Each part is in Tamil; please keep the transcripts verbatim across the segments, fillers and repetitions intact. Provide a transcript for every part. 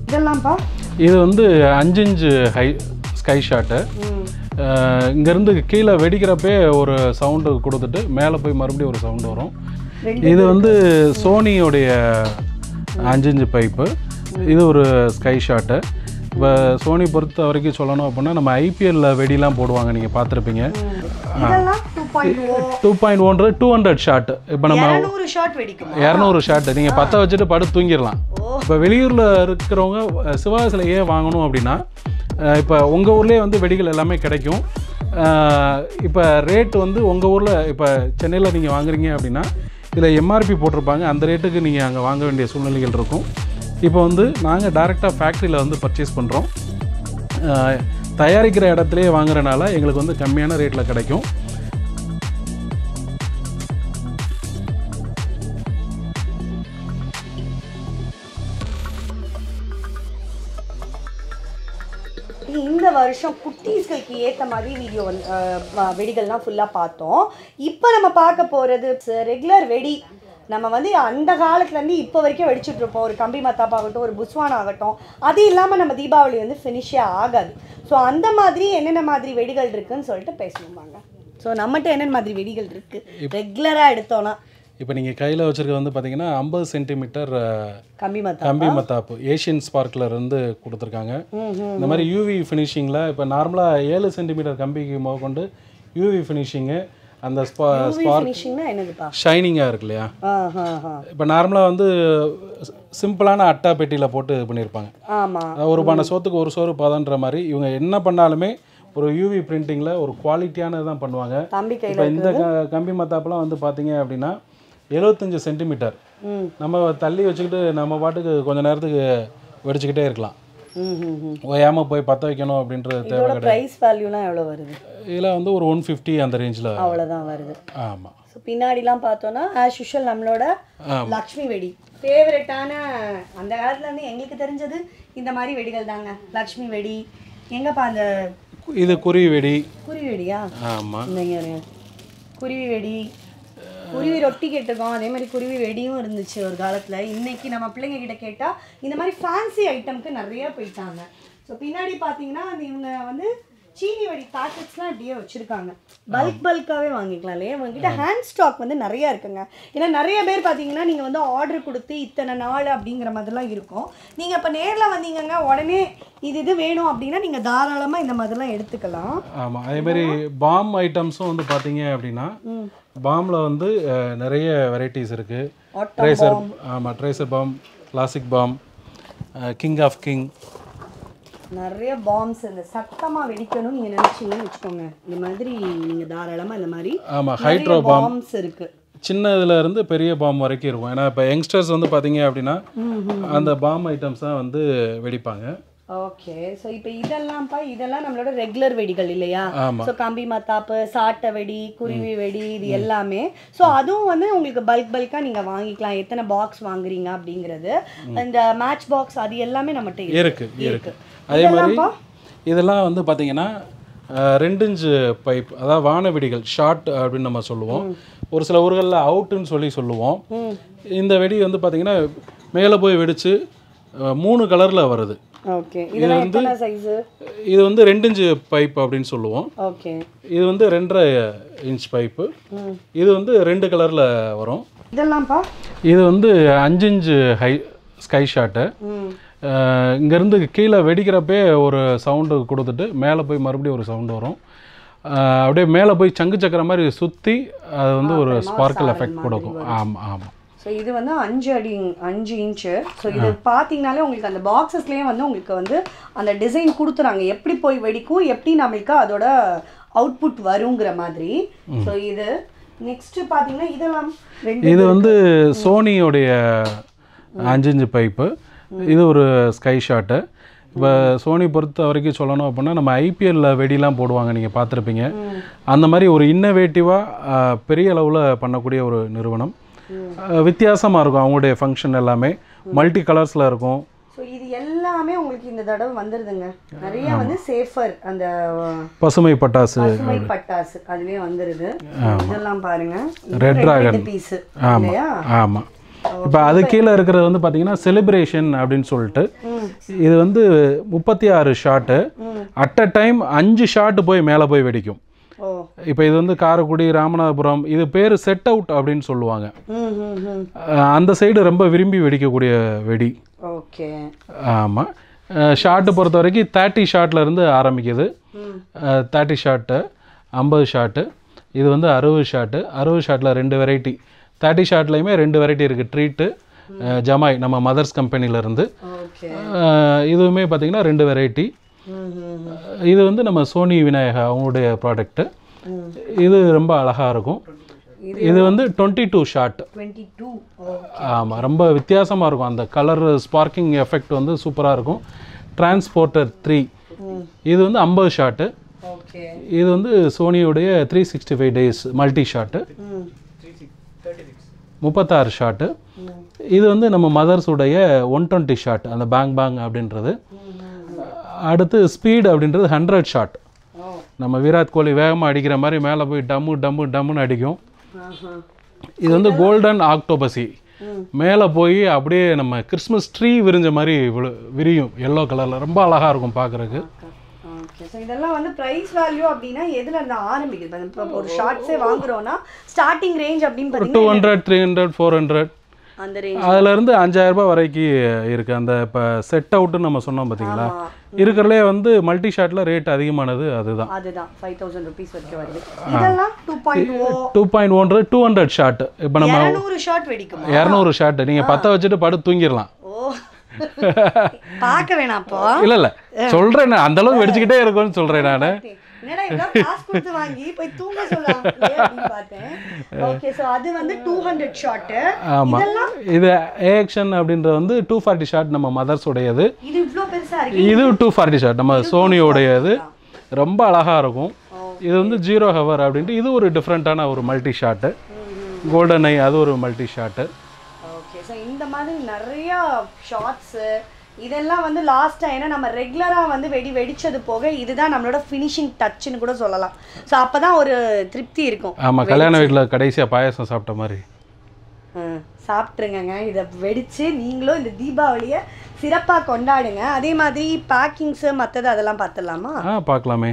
இதெல்லாம்ப்பா இது வந்து அஞ்சு இன்ச்சு ஹை ஸ்கை ஷாட்டு. இங்கேருந்து கீழே வெடிக்கிறப்பே ஒரு சவுண்டு கொடுத்துட்டு மேலே போய் மறுபடியும் ஒரு சவுண்டு வரும். இது வந்து சோனியோடைய அஞ்சு இன்ச்சு பைப்பு. இது ஒரு ஸ்கை ஷாட்டு. இப்போ சோனி பொறுத்த வரைக்கும் சொல்லணும் அப்படின்னா நம்ம ஐபிஎல்லில் வெடிலாம் போடுவாங்க, நீங்கள் பார்த்துருப்பீங்க. டூ பாயிண்ட் ஒன்று டூ ஹண்ட்ரட் ஷாட். இப்போ நம்ம இரநூறு ஷாட்டு நீங்கள் பற்ற வச்சுட்டு படுத்து தூங்கிடலாம். இப்போ வெளியூரில் இருக்கிறவங்க சிவகாசியில் ஏன் வாங்கணும் அப்படின்னா, இப்போ உங்கள் ஊர்லேயே வந்து வெடிகள் எல்லாமே கிடைக்கும். இப்போ ரேட்டு வந்து உங்கள் ஊரில் இப்போ சென்னையில் நீங்கள் வாங்குறீங்க அப்படின்னா இதில் எம்ஆர்பி போட்டிருப்பாங்க, அந்த ரேட்டுக்கு நீங்கள் அங்கே வாங்க வேண்டிய சூழ்நிலைகள் இருக்கும். இப்போ வந்து நாங்கள் டைரெக்டாக ஃபேக்ட்ரியில் வந்து பர்ச்சேஸ் பண்ணுறோம். தயாரிக்கிற இடத்துலையே வாங்குறதுனால எங்களுக்கு வந்து கம்மியான ரேட்டில் கிடைக்கும். இந்த வருஷம் குட்டீஸ்களுக்கு ஏற்ற மாதிரி வீடியோ வந்து வெடிகள்லாம் ஃபுல்லாக பார்த்தோம். இப்போ நம்ம பார்க்க போகிறது ரெகுலர் வெடி. நம்ம வந்து அந்த காலத்துலேருந்து இப்போ வரைக்கும் வெடிச்சுட்டு இருப்போம். ஒரு கம்பி மத்தாப் ஆகட்டும், ஒரு புஸ்வான் ஆகட்டும். அது இல்லாமல் நம்ம தீபாவளி வந்து ஃபினிஷே ஆகாது. ஸோ அந்த மாதிரி என்னென்ன மாதிரி வெடிகள் இருக்குதுன்னு சொல்லிட்டு பேசணுமாங்க. ஸோ நம்மகிட்ட என்னென்ன மாதிரி வெடிகள் இருக்குது ரெகுலராக எடுத்தோன்னா, இப்போ நீங்கள் கையில் வச்சுருக்க வந்து பார்த்தீங்கன்னா ஐம்பது சென்டிமீட்டர் கம்பி மத்தாப் கம்பி மத்தாப்பு ஏஷியன் ஸ்பார்க்கில் இருந்து கொடுத்துருக்காங்க. இந்த மாதிரி யூவி ஃபினிஷிங்கில் இப்போ நார்மலாக ஏழு சென்டிமீட்டர் கம்பிக்கு முக கொண்டு யூவி ஃபினிஷிங்கு அந்த ஸ்பார்க் ஷைனிங்காக இருக்கு இல்லையா. இப்போ நார்மலாக வந்து சிம்பிளான அட்டா பெட்டியில் போட்டு இது பண்ணியிருப்பாங்க. ஒரு பானை சோத்துக்கு ஒரு சோறு பாதன்ற மாதிரி இவங்க என்ன பண்ணாலுமே ஒரு யூவி பிரிண்டிங்கில் ஒரு குவாலிட்டியானது தான் பண்ணுவாங்க. இப்போ இந்த கம்பி மத்தாப்பெல்லாம் வந்து பார்த்தீங்க அப்படின்னா எழுபத்தஞ்சு சென்டிமீட்டர் நம்ம தள்ளி வச்சுக்கிட்டு நம்ம பாட்டுக்கு கொஞ்சம் நேரத்துக்கு வெடிச்சுக்கிட்டே இருக்கலாம். ஓயாமல் போய் பற்ற வைக்கணும் அப்படின்றது தேவை கிடையாது. ப்ரைஸ் வேல்யூலாம் எவ்வளோ வருது? இதில் வந்து ஒரு ஒன் ஃபிஃப்டி அந்த ரேஞ்சில் அவ்வளோதான் வருது. ஆமாம். ஸோ பின்னாடிலாம் பார்த்தோன்னா ஆஸ் யூஷுவல் நம்மளோட லக்ஷ்மி வெடி ஃபேவரட்டான. அந்த காலத்துலேருந்து எங்களுக்கு தெரிஞ்சது இந்த மாதிரி வெடிகள் தாங்க. லக்ஷ்மி வெடி எங்கப்பா அந்த இது குருவி வெடி. குருவி வெடியா? ஆமாம். இந்தங்க குருவி வெடி, குருவி ரொட்டி கேட்டிருக்கோம். அதே மாதிரி குருவி வெடியும் இருந்துச்சு ஒரு காலத்தில். இன்றைக்கி நம்ம பிள்ளைங்க கிட்ட கேட்டால் இந்த மாதிரி ஃபேன்சி ஐட்டமுக்கு நிறையா போயிட்டாங்க. ஸோ பின்னாடி பார்த்தீங்கன்னா அந்த இவங்க வந்து சீனி வெடி பேக்கெட்ஸ்லாம் இப்படியே வச்சுருக்காங்க. பல்க் பல்காகவே வாங்கிக்கலாம் இல்லையா. உங்ககிட்ட ஹேண்ட் ஸ்டாக் வந்து நிறையா இருக்குங்க. ஏன்னா நிறைய பேர் பார்த்தீங்கன்னா நீங்கள் வந்து ஆர்டர் கொடுத்து இத்தனை நாள் அப்படிங்கிற மாதிரிலாம் இருக்கும். நீங்கள் இப்போ நேரில் வந்தீங்கன்னா உடனே இது இது வேணும் அப்படின்னா நீங்கள் தாராளமாக இந்த மாதிரிலாம் எடுத்துக்கலாம். ஆமாம். அதேமாதிரி பாம் ஐட்டம்ஸும் வந்து பார்த்தீங்க அப்படின்னா பாமில் வந்து நிறைய வெரைட்டிஸ் இருக்குது. ட்ரேசர், ஆமாம், tracer bomb, classic bomb, king of king, நிறைய பாம்ஸ். இந்த சத்தமாக வெடிக்கணும்னு நீங்கள் நினச்சிங்கன்னு வச்சுக்கோங்க, இந்த மாதிரி நீங்கள் தாராளமாக இந்த மாதிரி ஆமாம் ஹைட்ரோ பாம்ஸ் இருக்குது. சின்ன இதில் இருந்து பெரிய பாம் வரைக்கும் இருக்கும். ஏன்னா இப்போ யங்ஸ்டர்ஸ் வந்து பார்த்தீங்க அப்படின்னா அந்த பாம் ஐட்டம்ஸ் தான் வந்து வெடிப்பாங்க. ஓகே. ஸோ இப்போ இதெல்லாம்ப்பா இதெல்லாம் நம்மளோட ரெகுலர் வெடிகள் இல்லையா. ஸோ கம்பி மத்தாப்பு, சாட்டை வெடி, குருவி வெடி, இது எல்லாமே. ஸோ அதுவும் வந்து உங்களுக்கு பல்க் பல்காக நீங்கள் வாங்கிக்கலாம். எத்தனை பாக்ஸ் வாங்குறீங்க அப்படிங்கிறது, இந்த மேட்ச் பாக்ஸ் அது எல்லாமே நம்மகிட்ட இருக்கு இருக்கு. அதே மாதிரி இதெல்லாம் வந்து பார்த்தீங்கன்னா ரெண்டு இன்ச்சு பைப், அதாவது வான வெடிகள் ஷார்ட் அப்படின்னு நம்ம சொல்லுவோம். ஒரு சில ஊர்களில் அவுட்டுன்னு சொல்லி சொல்லுவோம். இந்த வெடி வந்து பார்த்தீங்கன்னா மேலே போய் வெடித்து மூணு கலரில் வருது. ஓகே. இதெல்லாம் எத்தனை சைஸ்? இது வந்து ரெண்டு இன்ச்சு பைப் அப்படின்னு சொல்லுவோம். ஓகே. இது வந்து ரெண்டரை இன்ச் பைப்பு. இது வந்து ரெண்டு கலரில் வரும். இதெல்லாம்ப்பா இது வந்து அஞ்சு இன்ச்சு ஹை ஸ்கை ஷாட்டு. இங்கேருந்து கீழே வெடிக்கிறப்பே ஒரு சவுண்டு கொடுத்துட்டு மேலே போய் மறுபடியும் ஒரு சவுண்டு வரும். அப்படியே மேலே போய் சங்கு சக்கர மாதிரி சுற்றி அது வந்து ஒரு ஸ்பார்க்கல் எஃபெக்ட் கொடுக்கும். ஆமாம் ஆமாம். ஸோ இது வந்து அஞ்சு அடி அஞ்சு இன்ச்சு. ஸோ இது பார்த்தீங்கனாலே உங்களுக்கு அந்த பாக்ஸஸ்லேயே வந்து உங்களுக்கு வந்து அந்த டிசைன் கொடுத்துறாங்க, எப்படி போய் வெடிக்கும், எப்படி நம்மளுக்கு அதோட அவுட்புட் வருங்கிற மாதிரி. ஸோ இது நெக்ஸ்ட்டு பார்த்தீங்கன்னா இதெல்லாம் இது வந்து சோனியோடைய அஞ்சு இன்ச்சு பைப்பு. இது ஒரு ஸ்கை ஷாட்டு. இப்போ சோனி பொறுத்த வரைக்கும் சொல்லணும் அப்படின்னா நம்ம ஐபிஎல்லில் வெடிலாம் போடுவாங்க, நீங்கள் பார்த்துருப்பீங்க. அந்த மாதிரி ஒரு இன்னோவேட்டிவாக பெரிய அளவில் பண்ணக்கூடிய ஒரு நிறுவனம். வித்தியாசமாக இருக்கும் அவங்களுடைய ஃபங்க்ஷன் எல்லாமே, மல்டி கலர்ஸில் இருக்கும். ஸோ இது எல்லாமே உங்களுக்கு இந்த தடவை வந்துடுதுங்க. நிறைய வந்து சேஃபர் அந்த பசுமை பட்டாசு பசுமை பட்டாசு அதுலேயே வந்துடுது. இதெல்லாம் பாருங்க, ரெட் டிராகன் பீஸு. ஆமாம் ஆமாம். இப்போ அது கீழே இருக்கிறது வந்து பார்த்தீங்கன்னா செலிப்ரேஷன் அப்படின்னு சொல்லிட்டு இது வந்து முப்பத்தி ஆறு ஷாட்டு அட் அ டைம் அஞ்சு ஷாட்டு போய் மேலே போய் வெடிக்கும். இப்போ இது வந்து காரைக்குடி ராமநாதபுரம் இது பேர் செட் அவுட் அப்படின்னு சொல்லுவாங்க. அந்த சைடு ரொம்ப விரும்பி வெடிக்கக்கூடிய வெடி. ஓகே. ஆமாம். ஷாட்டு பொறுத்த வரைக்கும் தேர்ட்டி ஷாட்லேருந்து ஆரம்பிக்குது. தேர்ட்டி ஷாட்டு ஐம்பது ஷாட்டு இது வந்து அறுபது ஷாட்டு. அறுபது ஷாட்டில் ரெண்டு வெரைட்டி. தேர்ட்டி ஷாட்லேயுமே ரெண்டு வெரைட்டி இருக்குது. ட்ரீட்டு ஜமாய் நம்ம மதர்ஸ் கம்பெனிலேருந்து. இதுவுமே பார்த்திங்கன்னா ரெண்டு வெரைட்டி. இது வந்து நம்ம சோனி விநாயகா அவங்களுடைய ப்ராடக்ட்டு. இது ரொம்ப அழகாக இருக்கும். இது வந்து டுவெண்ட்டி டூ ஷாட். ஆமாம், ரொம்ப வித்தியாசமாக இருக்கும். அந்த கலர் ஸ்பார்க்கிங் எஃபெக்ட் வந்து சூப்பராக இருக்கும். டிரான்ஸ்போர்ட்டர் த்ரீ இது வந்து ஐம்பது ஷாட்டு. இது வந்து சோனியுடைய three sixty five days multi shot. முப்பத்தாறு ஷாட்டு. இது வந்து நம்ம மதர்ஸுடைய ஒன் டுவெண்ட்டி ஷாட் அந்த பேங் பேங் அப்படின்றது. அடுத்து ஸ்பீட் அப்படின்றது ஹண்ட்ரட் ஷாட். நம்ம விராட் கோலி வேகமாக அடிக்கிற மாதிரி மேலே போய் டம்மு டம்மு டம்முன்னு அடிக்கும். இது வந்து கோல்டன் ஆக்டோபசி. மேலே போய் அப்படியே நம்ம கிறிஸ்மஸ் ட்ரீ விரிஞ்ச மாதிரி விரியும் எல்லோ கலரில். ரொம்ப அழகாக இருக்கும் பார்க்குறதுக்கு. இதெல்லாம் வந்து பிரைஸ் வேல்யூ அப்படின்னா எதுல இருந்து ஆரம்பிக்குது? இப்போ ஒரு ஷார்ட்ஸே வாங்குறோம்னா ஸ்டார்டிங் ரேஞ்ச் அப்படின்னு பார்த்தீங்கன்னா two hundred three hundred four hundred அந்த ரேஞ்ச் அதுலேருந்து அஞ்சாயிரம் ரூபாய் வரைக்கும் இருக்குது. அந்த இப்போ செட் அவுட்டுன்னு நம்ம சொன்னோம் பார்த்தீங்களா, இருக்கிறதுலே வந்து மல்டி ஷாட்டில் ரேட் அதிகமானது அதுதான். அதுதான் ஃபைவ் தௌசண்ட் ருபீஸ் வரைக்கும் வருது. இதெல்லாம் two point o two point ஒன்று டூ ஹண்ட்ரட் ஷாட். இப்போ நம்ம இரநூறு ஷாட் வெடிக்கும். இரநூறு ஷாட் நீங்கள் பற்ற வச்சுட்டு படுத்து தூங்கிடலாம். ஓ பார்க்க வேணாம். அப்போ இல்லை இல்லை சொல்கிறேன், அந்த அளவுக்கு வெடிச்சுக்கிட்டே இருக்கும்னு சொல்கிறேன் நான். என்னடா இவ்வளவு காசு கொடுத்து வாங்கி போய் தூங்க சொல்லலாம் அப்படி பார்த்தேன். ஓகே, சோ அது வந்து டூ ஹண்ட்ரட் ஷாட். ஆமா, இது ஆக்ஷன் அப்படின்றது வந்து டூ ஃபார்ட்டி ஷாட் நம்ம மதர்ஸ் உடையது. இது இவ்ளோ பெருசா இருக்கு. இது டூ ஃபார்ட்டி ஷாட் நம்ம சோனி உடையது. ரொம்ப அழகா இருக்கும். இது வந்து ஜீரோ ஹவர் அப்படின்ட்டு இது ஒரு டிஃப்ரெண்டான ஒரு மல்டி ஷாட். கோல்டன் ஐ அது ஒரு மல்டி ஷாட். ஓகே, சோ இந்த மாதிரி நிறைய ஷாட்ஸ் இதெல்லாம் வந்து லாஸ்ட் டைம் நம்ம ரெகுலரா வந்து வெடி வெடிச்சது போக இதுதான் நம்மளோட ஃபினிஷிங் டச்னு கூட சொல்லலாம். ஸோ அப்பதான் ஒரு திருப்தி இருக்கும். ஆமா, கல்யாண வீட்டில் கடைசியா பாயாசம் சாப்பிட்ட மாதிரி சாப்பிட்ருங்க. இதை வெடிச்சு நீங்களும் இந்த தீபாவளியை சிறப்பாக கொண்டாடுங்க. அதே மாதிரி பேக்கிங்ஸு மற்றது அதெல்லாம் பார்த்துடலாமா? ஆ பார்க்கலாமே.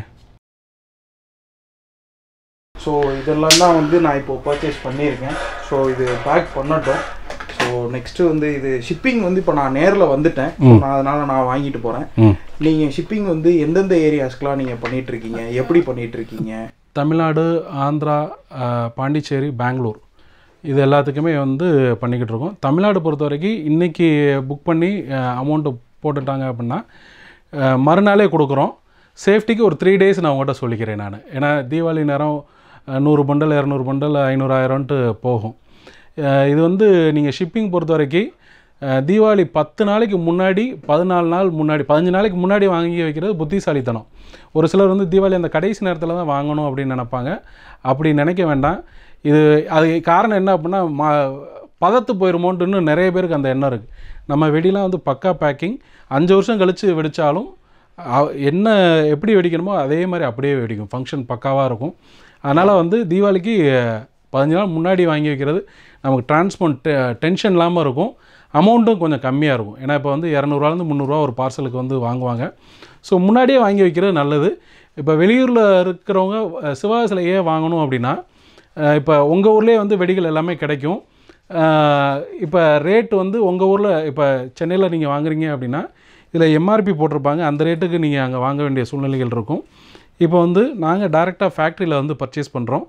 ஸோ இதெல்லாம் தான் வந்து நான் இப்போ பர்ச்சேஸ் பண்ணியிருக்கேன். ஸோ இது பேக் பண்ணட்டும். ஸோ நெக்ஸ்ட்டு வந்து இது ஷிப்பிங் வந்து இப்போ நான் நேரில் வந்துட்டேன். நான் அதனால் நான் வாங்கிட்டு போகிறேன். நீங்கள் ஷிப்பிங் வந்து எந்தெந்த ஏரியாஸ்க்கெலாம் நீங்கள் பண்ணிகிட்ருக்கீங்க, எப்படி பண்ணிகிட்ருக்கீங்க? தமிழ்நாடு, ஆந்திரா, பாண்டிச்சேரி, பெங்களூர் இது எல்லாத்துக்குமே வந்து பண்ணிக்கிட்டு இருக்கோம். தமிழ்நாடு பொறுத்த வரைக்கும் இன்றைக்கி புக் பண்ணி அமௌண்ட்டு போட்டுட்டாங்க அப்படின்னா மறுநாளே கொடுக்குறோம். சேஃப்டிக்கு ஒரு த்ரீ டேஸ் நான் உங்கள்கிட்ட சொல்லிக்கிறேன் நான். ஏன்னா தீபாவளி நேரம் நூறு பண்டல் இரநூறு பண்டல் ஐநூறு ஆயிரம்ன்ட்டு போகும். இது வந்து நீங்கள் ஷிப்பிங் பொறுத்த வரைக்கும் தீபாவளி பத்து நாளைக்கு முன்னாடி பதினாலு நாள் முன்னாடி பதினஞ்சு நாளைக்கு முன்னாடி வாங்கி வைக்கிறது புத்திசாலித்தனம். ஒரு சிலர் வந்து தீபாவளி அந்த கடைசி நேரத்தில் தான் வாங்கணும் அப்படின்னு நினைப்பாங்க. அப்படி நினைக்க வேண்டாம். இது அது காரணம் என்ன அப்படின்னா மா பதத்து போயிருமோன்ட்டுன்னு நிறைய பேருக்கு அந்த எண்ணம் இருக்குது. நம்ம வெடிலாம் வந்து பக்கா பேக்கிங். அஞ்சு வருஷம் கழித்து வெடித்தாலும் என்ன எப்படி வெடிக்கணுமோ அதே மாதிரி அப்படியே வெடிக்கும். ஃபங்க்ஷன் பக்காவாக இருக்கும். அதனால் வந்து தீபாவளிக்கு பதினஞ்சு நாள் முன்னாடி வாங்கி வைக்கிறது நமக்கு டிரான்ஸ்போர்ட் டெ டென்ஷன் இல்லாமல் இருக்கும். அமௌண்ட்டும் கொஞ்சம் கம்மியாக இருக்கும். ஏன்னா இப்போ வந்து இரநூறுவாலேருந்து முந்நூறுரூவா ஒரு பார்சலுக்கு வந்து வாங்குவாங்க. ஸோ முன்னாடியே வாங்கி வைக்கிறது நல்லது. இப்போ வெளியூரில் இருக்கிறவங்க சிவகாசியில் ஏன் வாங்கணும் அப்படின்னா இப்போ உங்கள் ஊர்லேயே வந்து வெடிகள் எல்லாமே கிடைக்கும். இப்போ ரேட் வந்து உங்கள் ஊரில் இப்போ சென்னையில் நீங்கள் வாங்குறீங்க அப்படின்னா இதில் எம்ஆர்பி போட்டிருப்பாங்க. அந்த ரேட்டுக்கு நீங்கள் அங்கே வாங்க வேண்டிய சூழ்நிலைகள் இருக்கும். இப்போ வந்து நாங்கள் டைரெக்டாக ஃபேக்ட்ரியில் வந்து பர்ச்சேஸ் பண்ணுறோம்.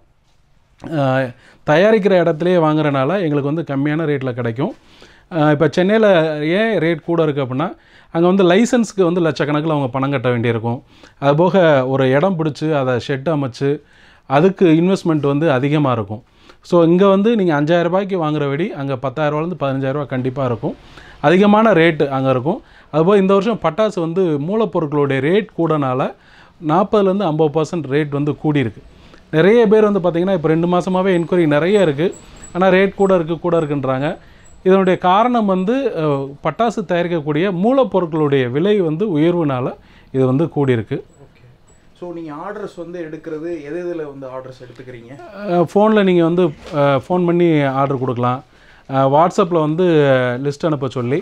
தயாரிக்கிற இடத்துலையே வாங்குறனால எங்களுக்கு வந்து கம்மியான ரேட்டில் கிடைக்கும். இப்போ சென்னையில் ஏன் ரேட் கூட இருக்குது அப்படின்னா அங்கே வந்து லைசன்ஸுக்கு வந்து லட்சக்கணக்கில் அவங்க பணம் கட்ட வேண்டியிருக்கும். அதுபோக ஒரு இடம் பிடிச்சி அதை ஷெட் அமைச்சு அதுக்கு இன்வெஸ்ட்மெண்ட் வந்து அதிகமாக இருக்கும். ஸோ இங்கே வந்து நீங்கள் அஞ்சாயிரம் ரூபாய்க்கு வாங்குற வெடி அங்கே பத்தாயிரரூவாலேருந்து பதினஞ்சாயிரரூவா கண்டிப்பாக இருக்கும். அதிகமான ரேட்டு அங்கே இருக்கும். அதுபோல் இந்த வருஷம் பட்டாசு வந்து மூலப்பொருட்களுடைய ரேட் கூடனால நாற்பதுலேருந்து ஐம்பது பர்சன்ட் ரேட் வந்து கூடியிருக்கு. நிறைய பேர் வந்து பார்த்திங்கன்னா இப்போ ரெண்டு மாதமாகவே என்கொயரி நிறைய இருக்குது. ஆனால் ரேட் கூட இருக்குது கூட இருக்குன்றாங்க. இதனுடைய காரணம் வந்து பட்டாசு தயாரிக்கக்கூடிய மூலப்பொருட்களுடைய விலை வந்து உயர்வுனால இது வந்து கூடியிருக்கு. ஓகே, ஸோ நீங்கள் ஆர்டர்ஸ் வந்து எடுக்கிறது எது இதில் வந்து ஆர்டர்ஸ் எடுத்துக்கிறீங்க? ஃபோனில் நீங்கள் வந்து ஃபோன் பண்ணி ஆர்டர் கொடுக்கலாம். வாட்ஸ்அப்பில் வந்து லிஸ்ட் அனுப்ப சொல்லி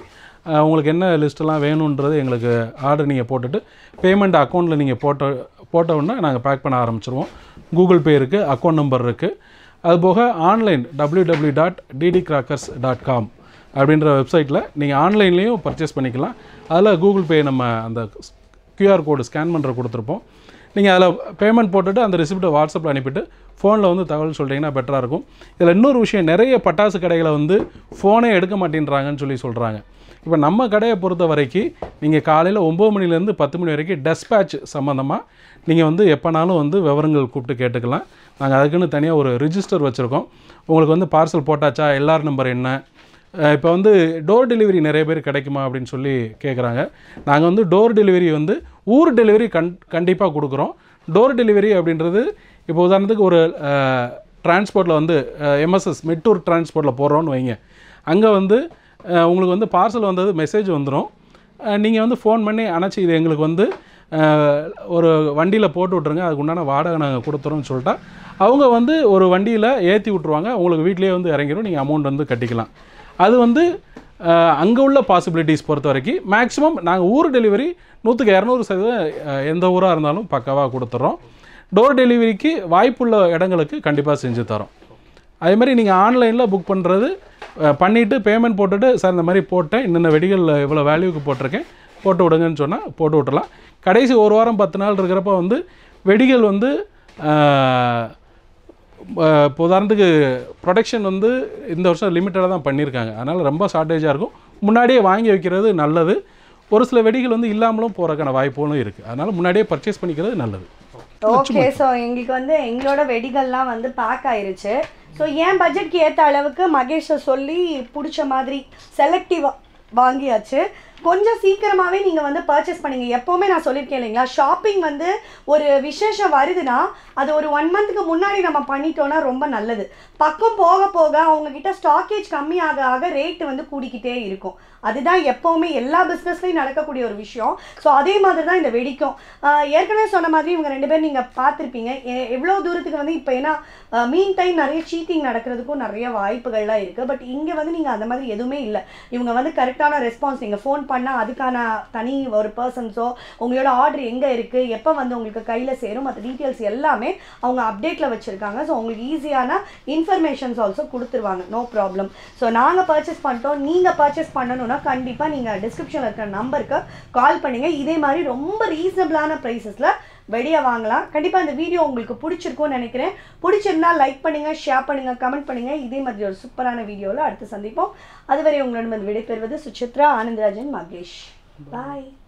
உங்களுக்கு என்ன லிஸ்ட்டெல்லாம் வேணுன்றது எங்களுக்கு ஆர்டர் நீங்கள் போட்டுட்டு பேமெண்ட் அக்கௌண்ட்டில் நீங்கள் போட்ட போட்டோன்னா நாங்கள் பேக் பண்ண ஆரம்பிச்சிருவோம். கூகுள் பே இருக்குது, அக்கௌண்ட் நம்பர் இருக்குது. அதுபோக online W W dot DD crackers dot com அப்படின்ற வெப்சைட்டில் நீங்கள் ஆன்லைன்லேயும் பர்ச்சேஸ் பண்ணிக்கலாம். அதில் கூகுள் பே நம்ம அந்த கியூஆர் கோடு ஸ்கேன் பண்ணுற கொடுத்துருப்போம். நீங்கள் அதில் பேமெண்ட் போட்டுட்டு அந்த ரிசிப்ட்டை வாட்ஸ்அப்பில் அனுப்பிட்டு ஃபோனில் வந்து தகவல் சொல்லிட்டிங்கன்னா பெட்டராக இருக்கும். இதில் இன்னொரு விஷயம், நிறைய பட்டாசு கடைகளை வந்து ஃபோனே எடுக்க மாட்டேன்றாங்கன்னு சொல்லி சொல்கிறாங்க. இப்போ நம்ம கடையை பொறுத்த வரைக்கும் நீங்கள் காலையில் ஒம்பது மணிலேருந்து பத்து மணி வரைக்கும் டெஸ்பேட்ச் சம்மந்தமாக நீங்கள் வந்து எப்போனாலும் வந்து விவரங்கள் கூப்பிட்டு கேட்டுக்கலாம். நாங்கள் அதுக்குன்னு தனியாக ஒரு ரிஜிஸ்டர் வச்சுருக்கோம். உங்களுக்கு வந்து பார்சல் போட்டாச்சா, எல்ஆர் நம்பர் என்ன, இப்போ வந்து டோர் டெலிவரி நிறைய பேர் கிடைக்குமா அப்படின்னு சொல்லி கேட்குறாங்க. நாங்கள் வந்து டோர் டெலிவரி வந்து ஊர் டெலிவரி கண் கண்டிப்பாக கொடுக்குறோம். டோர் டெலிவரி அப்படின்றது இப்போ உதாரணத்துக்கு ஒரு டிரான்ஸ்போர்ட்டில் வந்து எம்எஸ்எஸ் மெட்டூர் டிரான்ஸ்போர்ட்டில் போடுறோன்னு வைங்க, அங்கே வந்து உங்களுக்கு வந்து பார்சல் வந்தது மெசேஜ் வந்துடும். நீங்கள் வந்து ஃபோன் பண்ணி அணைச்சி இது எங்களுக்கு வந்து ஒரு வண்டியில் போட்டு விட்ருங்க, அதுக்கு உண்டான வாடகை நாங்கள் கொடுத்துறோம்னு சொல்லிட்டா அவங்க வந்து ஒரு வண்டியில் ஏற்றி விட்ருவாங்க. உங்களுக்கு வீட்லேயே வந்து இறங்கிடும், நீங்கள் அமௌண்ட் வந்து கட்டிக்கலாம். அது வந்து அங்கே உள்ள பாசிபிலிட்டிஸ் பொறுத்த வரைக்கும் மேக்ஸிமம் நாங்கள் ஊர் டெலிவரி நூற்றுக்கு இரநூறு சதவீதம் எந்த ஊராக இருந்தாலும் பக்காவாக கொடுத்துட்றோம். டோர் டெலிவரிக்கு வாய்ப்புள்ள இடங்களுக்கு கண்டிப்பாக செஞ்சு தரோம். அதே மாதிரி நீங்கள் ஆன்லைனில் புக் பண்ணுறது பண்ணிவிட்டு பேமெண்ட் போட்டுட்டு சார் இந்த மாதிரி போட்டேன், இன்னென்ன வெடிகள் இவ்வளோ வேல்யூக்கு போட்டிருக்கேன், போட்டு விடுங்கன்னு சொன்னால் போட்டு விட்டுலாம். கடைசி ஒரு வாரம் பத்து நாள் இருக்கிறப்ப வந்து வெடிகள் வந்து இப்போ உதாரணத்துக்கு ப்ரொடக்ஷன் வந்து இந்த வருஷம் லிமிட்டடாக தான் பண்ணியிருக்காங்க. அதனால் ரொம்ப ஷார்ட்டேஜாக இருக்கும். முன்னாடியே வாங்கி வைக்கிறது நல்லது. ஒரு சில வெடிகள் வந்து இல்லாமலும் போகிறதுக்கான வாய்ப்புகளும் இருக்குது. அதனால் முன்னாடியே பர்ச்சேஸ் பண்ணிக்கிறது நல்லது. ஓகே, ஸோ எங்களுக்கு வந்து எங்களோட வெடிகள்லாம் வந்து பேக் ஆயிருச்சு. ஸோ என் பட்ஜெட்க்கு ஏற்ற அளவுக்கு மகேஷை சொல்லி பிடிச்ச மாதிரி செலக்டிவாக வாங்கியாச்சு. கொஞ்சம் சீக்கிரமாகவே நீங்கள் வந்து பர்ச்சேஸ் பண்ணிங்க. எப்போவுமே நான் சொல்லியிருக்கேன் இல்லைங்களா, ஷாப்பிங் வந்து ஒரு விசேஷம் வருதுன்னா அது ஒரு ஒன் மந்த்துக்கு முன்னாடி நம்ம பண்ணிட்டோன்னா ரொம்ப நல்லது. பக்கம் போக போக அவங்கக்கிட்ட ஸ்டாக்கேஜ் கம்மி ஆக ஆக ரேட்டு வந்து கூடிக்கிட்டே இருக்கும். அதுதான் எப்போவுமே எல்லா பிஸ்னஸ்லையும் நடக்கக்கூடிய ஒரு விஷயம். ஸோ அதே மாதிரி தான் இந்த வெடிக்கும். ஏற்கனவே சொன்ன மாதிரி இவங்க ரெண்டு பேரும் நீங்கள் பார்த்துருப்பீங்க எவ்வளோ தூரத்துக்கு வந்து இப்போ ஏன்னா மீன் டைம் நிறைய சீட்டிங் நடக்கிறதுக்கும் நிறைய வாய்ப்புகள்லாம் இருக்குது. பட் இங்கே வந்து நீங்கள் அந்த மாதிரி எதுவுமே இல்லை. இவங்க வந்து கரெக்டான ரெஸ்பான்ஸ், நீங்கள் ஃபோன் பண்ணால் அதுக்கான தனி ஒரு பர்சன்ஸோ உங்களோட ஆர்டர் எங்கே இருக்குது, எப்போ வந்து உங்களுக்கு கையில் சேரும், மற்ற டீட்டெயில்ஸ் எல்லாமே அவங்க அப்டேட்டில் வச்சுருக்காங்க. ஸோ உங்களுக்கு ஈஸியான இன்ஃபர்மேஷன்ஸ் ஆல்சோ கொடுத்துருவாங்க, நோ ப்ராப்ளம். ஸோ நாங்கள் பர்ச்சேஸ் பண்ணிட்டோம், நீங்கள் பர்ச்சேஸ் பண்ணணும்னா கண்டிப்பாக நீங்கள் டிஸ்கிரிப்ஷனில் இருக்கிற நம்பருக்கு கால் பண்ணுங்க. இதே மாதிரி ரொம்ப ரீசனபிளான ப்ரைஸஸில் வெடியை வாங்கலாம். கண்டிப்பாக இந்த வீடியோ உங்களுக்கு பிடிச்சிருக்கும்னு நினைக்கிறேன். பிடிச்சிருந்தா லைக் பண்ணுங்கள், ஷேர் பண்ணுங்கள், கமெண்ட் பண்ணுங்கள். இதே மாதிரி ஒரு சூப்பரான வீடியோவில் அடுத்து சந்திப்போம். அதுவரை உங்களிடம் விடைபெறுவது சுசித்ரா, ஆனந்தராஜன், மகேஷ். பாய்.